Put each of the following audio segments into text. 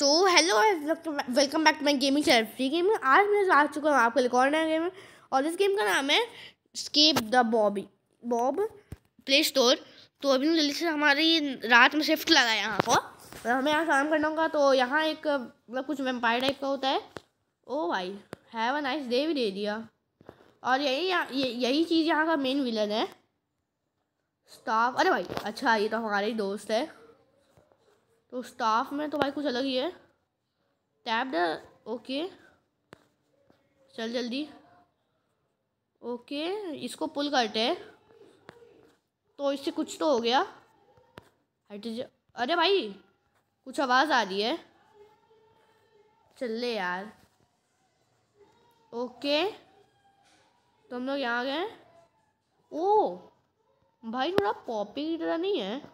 So hello, welcome back to my gaming channel free gaming. आज मैं आ चुका हूँ आपके लिए और नया गेम और इस गेम का नाम है escape the Bob play store. तो अभी मैं जल्दी से हमारी रात में शिफ्ट लगा है यहाँ को और हमें यहाँ काम करना होगा। तो यहाँ एक मतलब कुछ वेम्पायर टाइप का होता है। ओ भाई, हैव अ नाइस डे भी दे दिया। और यही चीज़ यहाँ का मेन विलन है स्टाफ। अरे भाई अच्छा, ये तो हमारे ही दोस्त है। तो स्टाफ में तो भाई कुछ अलग ही है। टैप द ओके, चल जल्दी। ओके, इसको पुल करते हैं तो इससे कुछ तो हो गया। अरे भाई कुछ आवाज़ आ रही है, चल ले यार। ओके तो हम लोग यहाँ गए। ओ भाई थोड़ा पॉपी की तरह नहीं है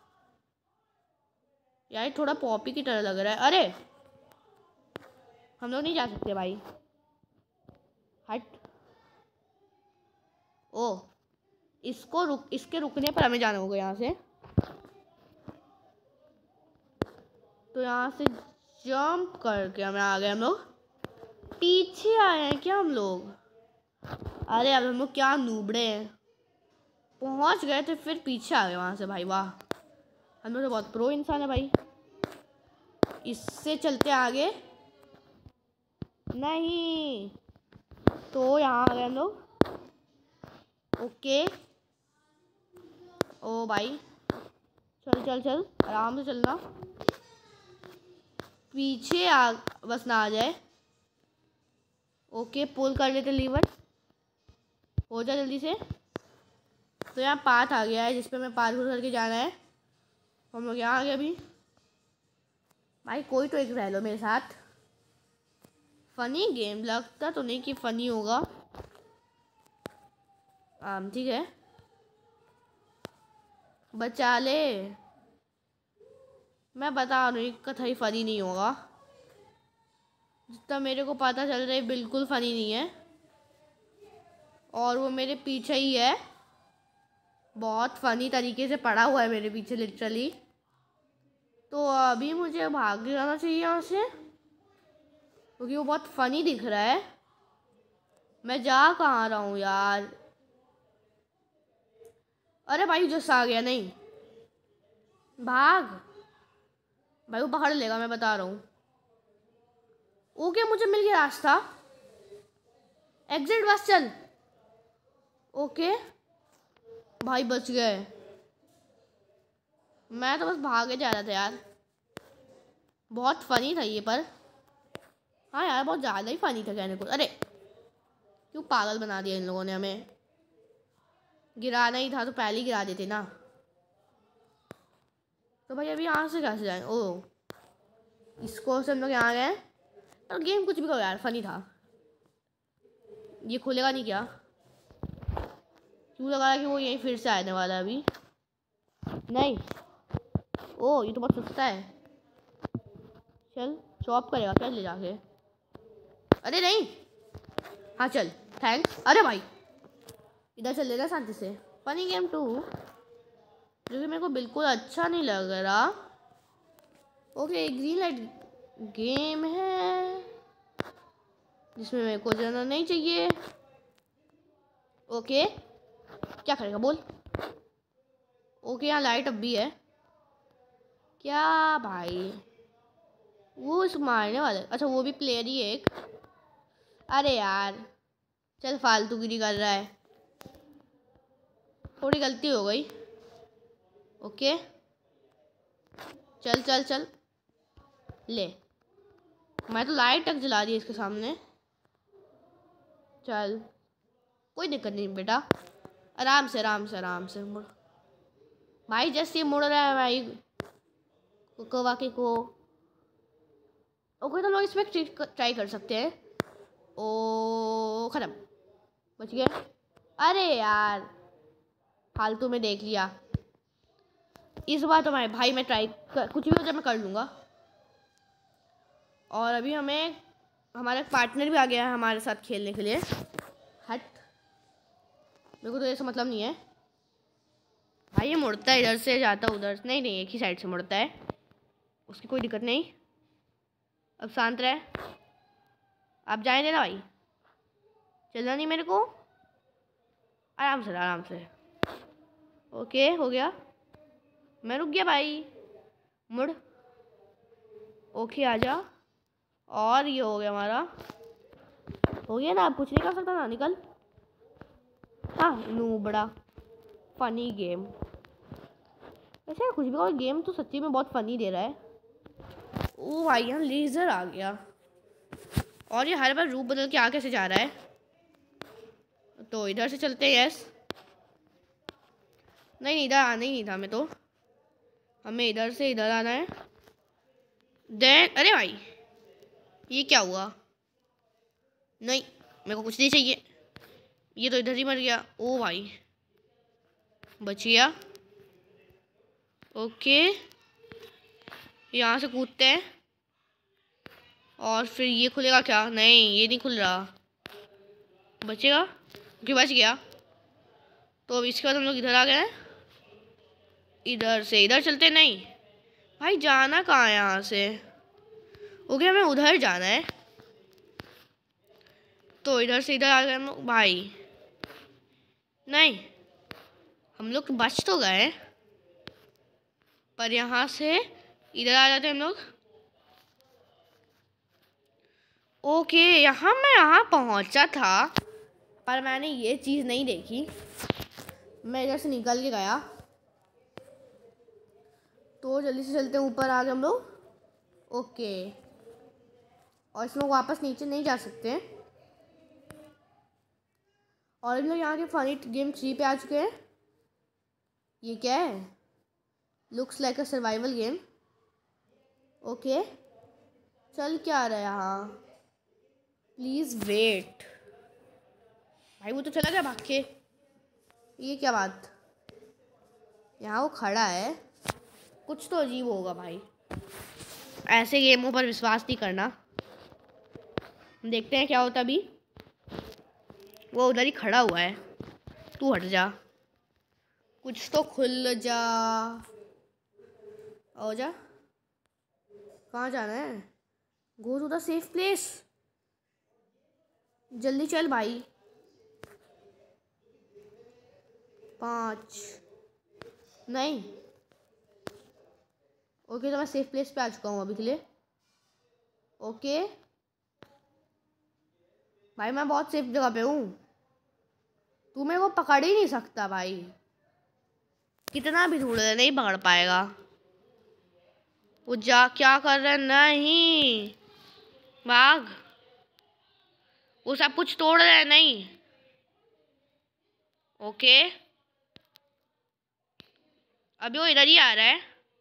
यार, थोड़ा पॉपी की तरह लग रहा है। अरे हम लोग नहीं जा सकते भाई, हट। ओ इसके रुकने पर हमें जाना होगा यहाँ से। तो यहाँ से जंप करके हमें आ गए। हम लोग पीछे आए हैं क्या हम लोग? अरे अब हम लोग क्या नूबड़े हैं, पहुँच गए थे फिर पीछे आ गए वहाँ से। भाई वाह, हम लोग तो बहुत प्रो इंसान है भाई। इससे चलते आगे नहीं तो यहाँ आ गए हम लोग। ओके ओ भाई चल चल चल, आराम से चलना, पीछे बस ना आ जाए। ओके पुल कर लेते लीवर, हो जा जल्दी से। तो यहाँ पाथ आ गया है जिस पे हमें पार करके जाना है। हम लोग यहाँ आ गए अभी। भाई कोई तो एक रह लो मेरे साथ। फनी गेम लगता तो नहीं कि फनी होगा। ठीक है, बचा ले। मैं बता रही हूँ कतई फनी नहीं होगा, जितना मेरे को पता चल रहा है बिल्कुल फनी नहीं है। और वो मेरे पीछे ही है, बहुत फनी तरीके से पड़ा हुआ है मेरे पीछे लिटरली। तो अभी मुझे भाग जाना चाहिए यहाँ से क्योंकि वो बहुत फनी दिख रहा है। मैं जा कहाँ रहा हूँ यार? अरे भाई जस आ गया, नहीं भाग भाई, वो पकड़ लेगा मैं बता रहा हूँ। ओके मुझे मिल गया रास्ता, एग्जिट बस चल। ओके भाई बच गए। मैं तो बस भागे जा रहा था यार, बहुत फनी था ये। पर हाँ यार बहुत ज़्यादा ही फनी था कहने को। अरे क्यों पागल बना दिया इन लोगों ने हमें। गिराना ही था तो पहले ही गिरा देते ना। तो भाई अभी यहाँ से कैसे जाएं? ओ इसको से हम लोग यहाँ गए। और गेम कुछ भी करो यार, फनी था। ये खुलेगा नहीं क्या? क्यों लगा रहा कि वो यहीं फिर से आने वाला है अभी? नहीं, ओ ये तो बहुत सस्ता है। चल शॉप करेगा क्या ले जाके? अरे नहीं, हाँ चल थैंक्स। अरे भाई इधर चल लेना शांति से। फनी गेम 2 जो कि मेरे को बिल्कुल अच्छा नहीं लग रहा। ओके ग्रीन लाइट गेम है जिसमें मेरे को जाना नहीं चाहिए। ओके क्या करेगा बोल? ओके यहाँ लाइट अब भी है क्या भाई? वो इस मारने वाला, अच्छा वो भी प्लेयर ही है एक। अरे यार चल फालतूगिरी कर रहा है, थोड़ी गलती हो गई। ओके चल चल चल ले, मैं तो लाइट तक जला दी इसके सामने। चल कोई दिक्कत नहीं बेटा, आराम से आराम से आराम से मुड़ भाई। जैसे ये मुड़ रहा है भाई वाकई को। ओके तो लोग इसमें ट्राई कर सकते हैं। ओ खत्म, बच गए। अरे यार फालतू में देख लिया। इस बार तो भाई मैं कुछ भी हो जाए मैं कर लूँगा। और अभी हमें हमारा पार्टनर भी आ गया है हमारे साथ खेलने के लिए। हट, मेरे को तो ऐसा मतलब नहीं है भाई। ये मुड़ता है इधर से जाता उधर, नहीं नहीं एक ही साइड से मुड़ता है, उसकी कोई दिक्कत नहीं। अब शांत रहे, आप जाने देना भाई, चलना नहीं मेरे को, आराम से आराम से। ओके हो गया, मैं रुक गया भाई, मुड़। ओके आजा, और ये हो गया हमारा, हो गया ना, आप कुछ नहीं कर सकता ना, निकल। हाँ नू बड़ा फनी गेम, वैसे कुछ भी कहो, गेम तो सच्ची में बहुत फनी दे रहा है। ओ भाई यहाँ लेज़र आ गया, और ये हर बार रूप बदल के आगे से जा रहा है, तो इधर से चलते हैं। यस, नहीं इधर आना ही नहीं था हमें, तो हमें इधर से इधर आना है। देन अरे भाई ये क्या हुआ, नहीं मेरे को कुछ नहीं चाहिए, ये तो इधर ही मर गया। ओ भाई बच गया। ओके यहाँ से कूदते हैं, और फिर ये खुलेगा क्या, नहीं ये नहीं खुल रहा, बचेगा क्यों, बच गया। तो अब इसके बाद हम लोग इधर आ गए हैं, इधर से इधर चलते, नहीं भाई जाना कहाँ है यहाँ से, ओके हमें उधर जाना है, तो इधर से इधर आ गए हम लोग भाई, नहीं हम लोग बच तो गए, पर यहाँ से इधर आ जाते हैं हम लोग। ओके यहाँ पहुँचा था, पर मैंने ये चीज़ नहीं देखी, मैं इधर से निकल के गया, तो जल्दी से चलते हैं, ऊपर आ गए हम लोग। ओके और इसमें वापस नीचे नहीं जा सकते, और हम लोग यहाँ के फनी गेम 3 पे आ चुके हैं। ये क्या है, looks like a survival game. Okay चल क्या रहा है यहाँ, प्लीज़ वेट, भाई वो तो चला गया भाग के, ये क्या बात, यहाँ वो खड़ा है, कुछ तो अजीब होगा भाई, ऐसे गेमों पर विश्वास नहीं करना। देखते हैं क्या होता अभी, वो उधर ही खड़ा हुआ है, तू हट जा, कुछ तो खुल जा, आओ जा, कहाँ जाना है, go to the safe place, जल्दी चल भाई। 5 नहीं, ओके तो मैं सेफ प्लेस पे आ चुका हूँ अभी के लिए। ओके भाई मैं बहुत सेफ जगह पे हूँ, तू मेरे को पकड़ ही नहीं सकता भाई, कितना भी ढूंढ ले नहीं पकड़ पाएगा। वो जा क्या कर रहा है, नहीं भाग, वो सब कुछ तोड़ रहा है, नहीं। ओके अभी वो इधर ही आ रहा है,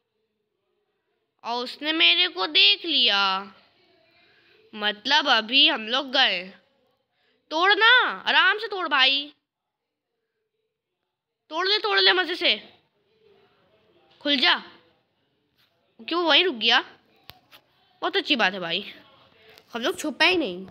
और उसने मेरे को देख लिया, मतलब अभी हम लोग गए। तोड़ना, आराम से तोड़ भाई, तोड़ ले मजे से, खुल जा, क्यों वहीं रुक गया, बहुत अच्छी बात है भाई, हम लोग छुपा ही नहीं,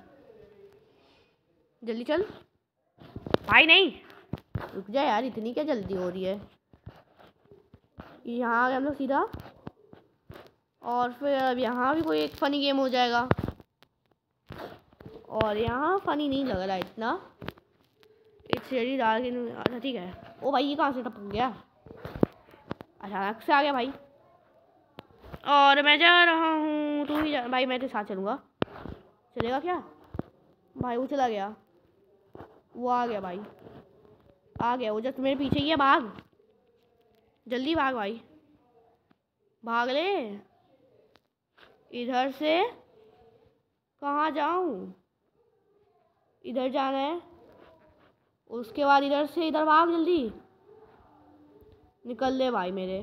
जल्दी चल भाई, नहीं रुक जा यार, इतनी क्या जल्दी हो रही है। यहाँ आ गए हम लोग सीधा, और फिर अब यहाँ भी कोई एक फ़नी गेम हो जाएगा, और यहाँ फ़नी नहीं लग रहा इतना, इट्स रियली डार्क इन, अच्छा ठीक है। ओ भाई ये कहाँ से टपक गया, अचानक से आ गया भाई, और मैं जा रहा हूँ, तू ही जा भाई, मैं तेरे साथ चलूँगा, चलेगा क्या भाई, वो चला गया, वो आ गया भाई, आ गया वो, जस्ट मेरे पीछे ही है, भाग जल्दी भाग भाई, भाग ले, इधर से कहाँ जाऊँ, इधर जाना है, उसके बाद इधर से इधर भाग, जल्दी निकल ले भाई, मेरे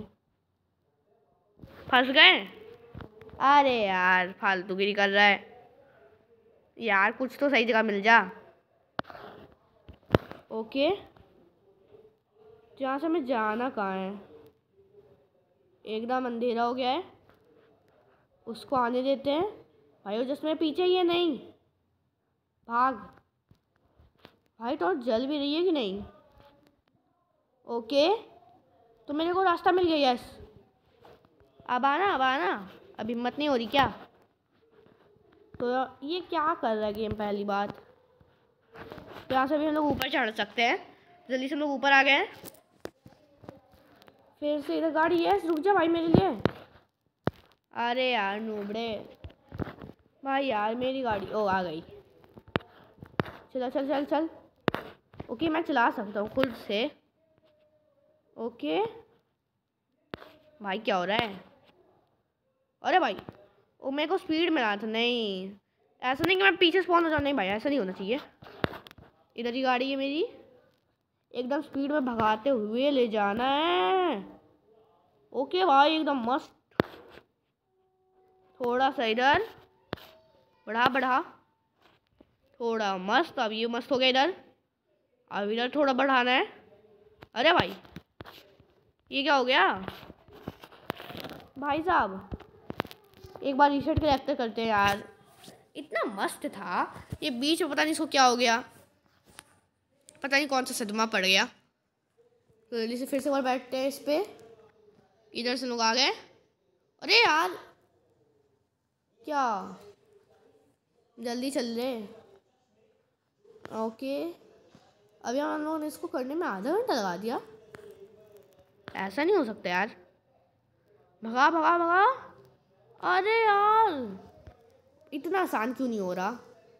फंस गए, अरे यार फालतूगिरी कर रहा है यार, कुछ तो सही जगह मिल जा। ओके जहाँ से हमें जाना कहाँ है, एकदम अंधेरा हो गया है, उसको आने देते हैं भाई, वो जस्ट मेरे पीछे ही है, नहीं भाग भाई, टॉर्च जल भी रही है कि नहीं। ओके तो मेरे को रास्ता मिल गया, यस अब आना, अब हिम्मत नहीं हो रही क्या, तो ये क्या कर रहा है गेम? पहली बात तो यहाँ से भी हम लोग ऊपर चढ़ सकते हैं। जल्दी से हम लोग ऊपर आ गए हैं। फिर से इधर गाड़ी है, रुक जा भाई मेरे लिए। अरे यार नूबड़े भाई, यार मेरी गाड़ी ओ आ गई। चल चल चल चल। ओके मैं चला सकता हूँ खुद से। ओके भाई क्या हो रहा है? अरे भाई ओ मेरे को स्पीड में रहा था। नहीं ऐसा नहीं कि मैं पीछे स्पॉन हो जाऊँ, नहीं भाई ऐसा नहीं होना चाहिए। इधर ही गाड़ी है मेरी, एकदम स्पीड में भगाते हुए ले जाना है। ओके भाई एकदम मस्त। थोड़ा सा इधर बढ़ा बढ़ा, थोड़ा मस्त। अब ये मस्त हो गया इधर। अब इधर थोड़ा बढ़ाना है। अरे भाई ये क्या हो गया भाई साहब? एक बार रीसेट करेक्टर करते हैं यार। इतना मस्त था ये, बीच में पता नहीं इसको क्या हो गया, पता नहीं कौन सा सदमा पड़ गया। तो जल्दी से फिर से बार बैठते हैं इस पे। इधर से लोग आ गए। अरे यार क्या, जल्दी चल रहे। ओके अभी हम लोगों ने इसको करने में आधा घंटा लगा दिया। ऐसा नहीं हो सकता यार। भगा भगा भगा। अरे यार इतना आसान क्यों नहीं हो रहा?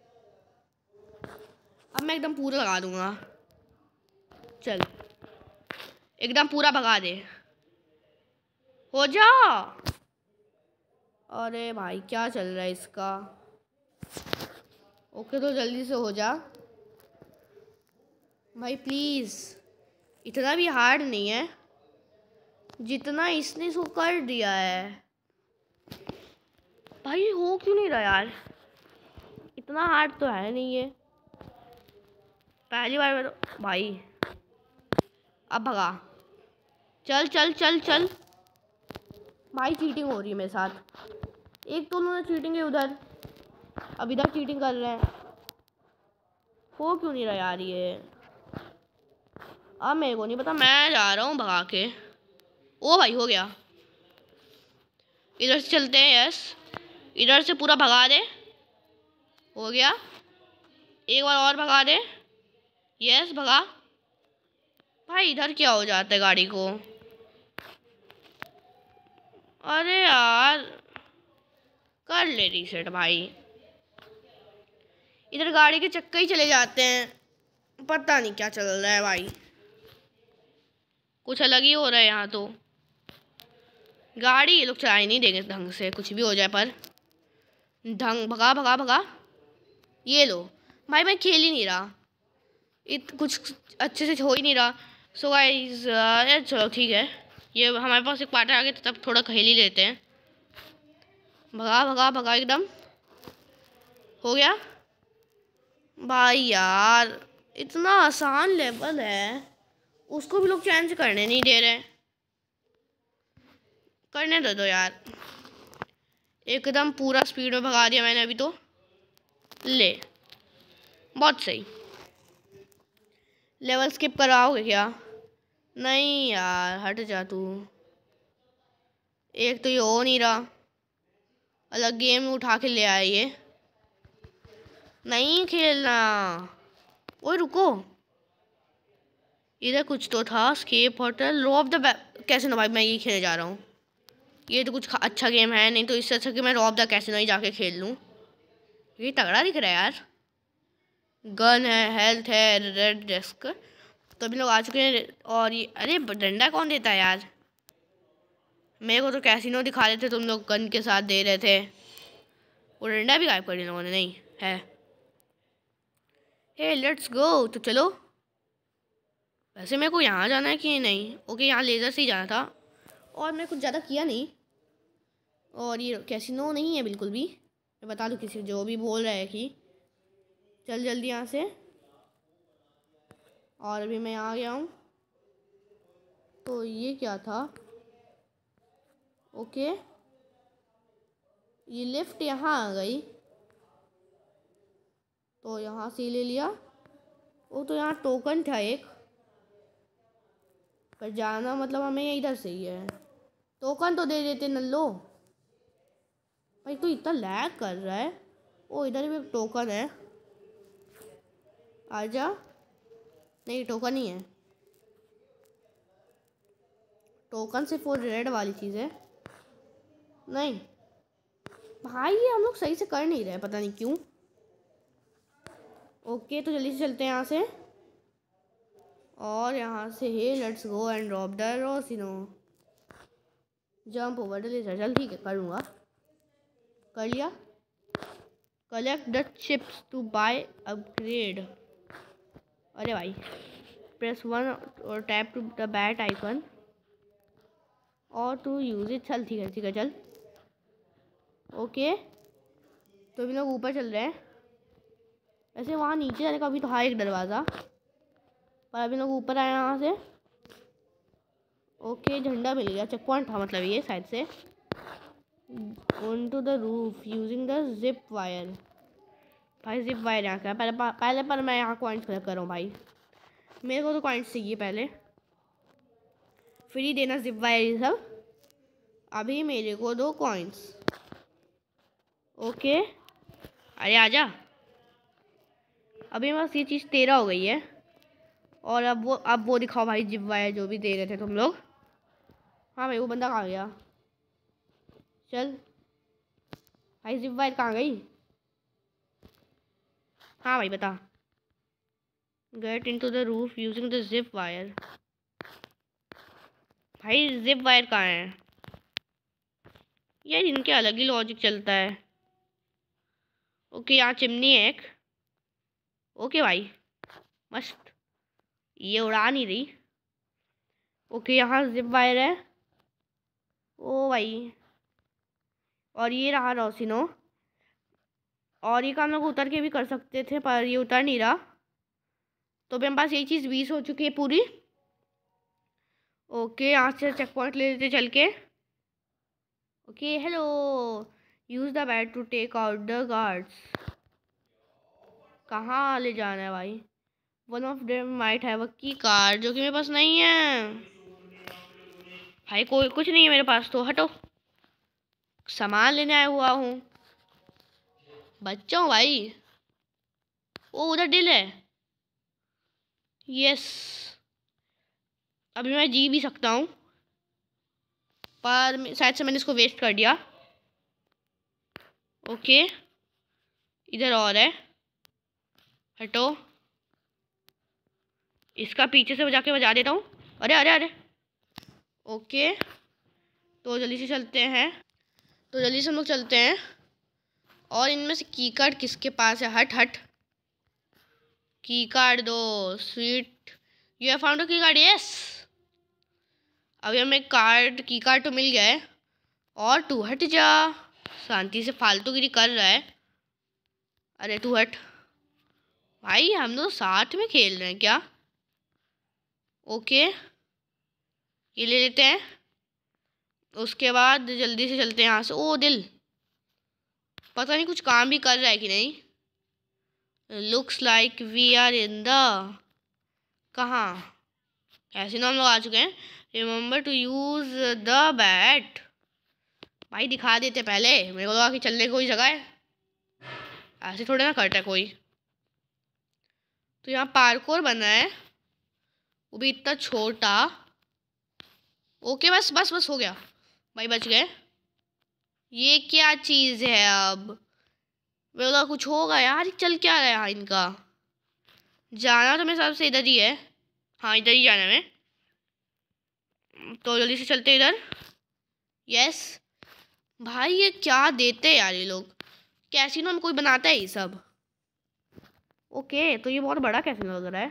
अब मैं एकदम पूरा लगा दूंगा। चल एकदम पूरा भगा दे, हो जा। अरे भाई क्या चल रहा है इसका? ओके तो जल्दी से हो जा भाई प्लीज़। इतना भी हार्ड नहीं है जितना इसने इसको कर दिया है। भाई हो क्यों नहीं रहा यार? इतना हार्ड तो है नहीं ये, पहली बार में तो। भाई अब भगा, चल चल चल चल। भाई चीटिंग हो रही है मेरे साथ। एक तो उन्होंने चीटिंग है उधर, अब इधर चीटिंग कर रहे हैं। हो क्यों नहीं रहा यार ये? अब मेरे को नहीं पता, मैं जा रहा हूँ भगा के। ओ भाई हो गया। इधर से चलते हैं। यस इधर से पूरा भगा दे। हो गया, एक बार और भगा दे। यस भगा। भाई इधर क्या हो जाता है गाड़ी को? अरे यार कर ले रीसेट भाई। इधर गाड़ी के चक्के ही चले जाते हैं, पता नहीं क्या चल रहा है भाई। कुछ अलग ही हो रहा है यहाँ तो। गाड़ी ये लोग चला ही नहीं देंगे ढंग से, कुछ भी हो जाए पर ढंग। भगा भगा भगा। ये लो भाई मैं खेल ही नहीं रहा, कुछ अच्छे से हो ही नहीं रहा। सो गाइस चलो ठीक है, ये हमारे पास एक पार्टनर आ गया तो तब थोड़ा खेल ही लेते हैं। भगा भगा भगा एकदम। हो गया भाई। यार इतना आसान लेवल है, उसको भी लोग चैन से करने नहीं दे रहे। करने दो यार। एकदम पूरा स्पीड में भगा दिया मैंने अभी तो। ले बहुत सही। लेवल स्किप कराओगे क्या? नहीं यार हट जा तू। एक तो ये हो नहीं रहा, अलग गेम में उठा के ले आया ये। नहीं खेलना। ओए रुको, इधर कुछ तो था। Escape hotel, rob the casino. भाई मैं ये खेलने जा रहा हूँ। ये तो कुछ अच्छा गेम है नहीं, तो इससे अच्छा कि मैं रॉब द कैसीनो ही जाके खेल लूँ। ये तगड़ा दिख रहा है यार। गन है, हेल्थ है, रेड डेस्क। तो अभी लोग आ चुके हैं। और ये अरे डंडा कौन देता है यार? मेरे को तो कैसीनो दिखा रहे थे, तुम लोग गन के साथ दे रहे थे। वो डंडा भी गायब कर दिया लोगों ने। नहीं है। Hey let's go. तो चलो, वैसे मेरे को यहाँ जाना है कि नहीं? ओके यहाँ लेज़र से ही जाना था, और मैं कुछ ज़्यादा किया नहीं। और ये कैसीनो नहीं है बिल्कुल भी, मैं बता दूँ किसी जो भी बोल रहा है कि चल जल्दी यहाँ से। और अभी मैं आ गया हूँ। तो ये क्या था? ओके ये लिफ्ट यहाँ आ गई, तो यहाँ से ले लिया। वो तो यहाँ टोकन था एक, पर जाना मतलब हमें इधर से ही है। टोकन तो दे देते नल्लो। भाई तो इतना लैग कर रहा है, ओ इधर भी एक टोकन है, आजा। नहीं टोकन ही है, टोकन सिर्फ वो रेड वाली चीज़ है। नहीं भाई ये हम लोग सही से कर नहीं रहे, पता नहीं क्यों। ओके तो जल्दी से चलते हैं यहाँ से, और यहाँ से ही let's go and drop the रोसिनो, जंप ओवर द लेजर। चल ठीक है कर लूँगा, कर लिया। Collect the chips to buy upgrade. अरे भाई प्रेस 1 और tap to the bat icon और टू यूज इट। चल ठीक है चल। ओके तो अभी लोग ऊपर चल रहे हैं। ऐसे वहाँ नीचे जाने का अभी तो है एक दरवाज़ा, पर अभी लोग ऊपर आए यहाँ से। ओके झंडा मिल गया, चेक पॉइंट था मतलब ये साइड से। On to the roof using the zip wire. भाई जिप वायर यहाँ का पहले पर मैं यहाँ कॉइन्स कलेक्ट कर रहा हूँ भाई, मेरे को तो कॉइन्स चाहिए पहले, फ्री देना जिप वायर ये सब। अभी मेरे को 2 कॉइन्स। ओके अरे आजा। अभी बस ये चीज़ 13 हो गई है। और अब वो दिखाओ भाई जिप वायर जो भी दे रहे थे तुम लोग। हाँ भाई वो बंदा कहाँ गया? चल भाई जिप वायर कहाँ गई? हाँ भाई बता। Get into the roof using the zip wire. भाई जिप वायर कहाँ है यार? इनके अलग ही लॉजिक चलता है। ओके यहाँ चिमनी है एक। ओके भाई मस्त, ये उड़ा नहीं रही। ओके यहाँ जिप वायर है। ओ भाई और ये रहा रोसिनो, और ये काम लोग उतर के भी कर सकते थे पर ये उतर नहीं रहा, तो मेरे पास यही चीज़ 20 हो चुकी है पूरी। ओके यहाँ से चेक पॉइंट ले लेते चल के। Okay hello use the bat to take out the guards. कहाँ ले जाना है भाई? One of them might have a key card, जो कि मेरे पास नहीं है भाई। कोई कुछ नहीं है मेरे पास, तो हटो, सामान लेने आया हुआ हूँ, बच्चा हूँ भाई। ओ उधर दिल है, यस। अभी मैं जी भी सकता हूँ, पर शायद से मैंने इसको वेस्ट कर दिया। ओके इधर और है, हटो। इसका पीछे से बजा देता हूँ। अरे अरे अरे ओके तो जल्दी से चलते हैं, तो जल्दी से हम लोग चलते हैं। और इनमें से की कार्ड किसके पास है? हट हट, की कार्ड दो। Sweet you have found a key card, yes. अभी हमें की कार्ड तो मिल गया है। और तू हट जा, शांति से फालतूगिरी कर रहा है। अरे तू हट भाई, हम लोग साथ में खेल रहे हैं क्या? ओके ये ले लेते हैं। उसके बाद जल्दी से चलते हैं यहाँ से। ओ दिल, पता नहीं कुछ काम भी कर रहा है कि नहीं। Looks like we are in the, कहाँ? ऐसे ना हम लोग आ चुके हैं। Remember to use the bat. भाई दिखा देते पहले, मेरे को लगा कि चलने की कोई जगह है, ऐसे थोड़े ना करता है कोई। तो यहाँ पार्कोर बना है, वो भी इतना छोटा। ओके बस बस बस हो गया भाई, बच गए। ये क्या चीज़ है? अब मेरे लगा कुछ होगा यार, चल क्या रहा है इनका? जाना तो मेरे हिसाब से इधर ही है, हाँ इधर ही जाना है। तो जल्दी से चलते इधर, यस। भाई ये क्या देते हैं यार ये लोग? कैसीनो में कोई बनाता है ये सब? ओके तो ये बहुत बड़ा कैसीनो लग रहा है,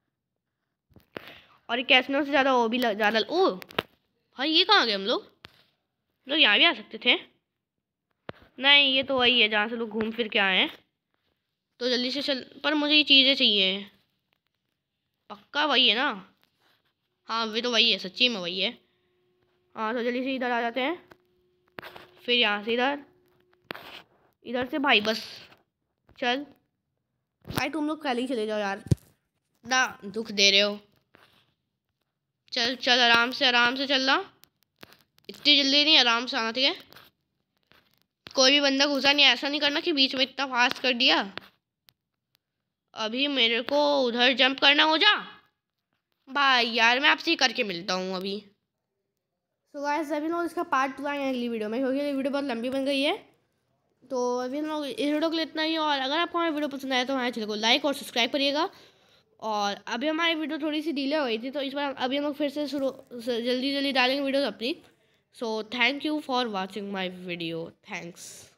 और ये कैसीनो से ज़्यादा वो भी ज़्यादा। ओ भाई ये कहाँ गए? हम लोग यहाँ भी आ सकते थे। नहीं ये तो वही है जहाँ से लोग घूम फिर के आए हैं। तो जल्दी से चल, पर मुझे ये चीज़ें चाहिए। पक्का वही है ना? हाँ वे तो वही है, सच्ची में वही है। हाँ तो जल्दी से इधर आ जाते हैं, फिर यहाँ से इधर से भाई बस। चल भाई तुम लोग पहले ही चले जाओ यार, ना दुख दे रहे हो। चल चल आराम से चलना, इतनी जल्दी नहीं, आराम से आना ठीक है। कोई भी बंदा घुसा नहीं, ऐसा नहीं करना कि बीच में इतना फास्ट कर दिया। अभी मेरे को उधर जंप करना हो जा भाई यार, मैं आपसे ही करके मिलता हूँ अभी। सो गाइस अभी लोग इसका पार्ट 2 आएंगे अगली वीडियो में, क्योंकि ये वीडियो बहुत लंबी बन गई है। तो अभी हम लोग इस वीडियो के लिए इतना ही, और अगर आपको हमारी वीडियो पसंद आया तो हमारे चैनल को लाइक और सब्सक्राइब करिएगा। और अभी हमारी वीडियो थोड़ी सी डिले हो गई थी, तो इस बार अभी हम लोग फिर से जल्दी जल्दी डालेंगे वीडियोस अपनी। So thank you for watching my video, thanks.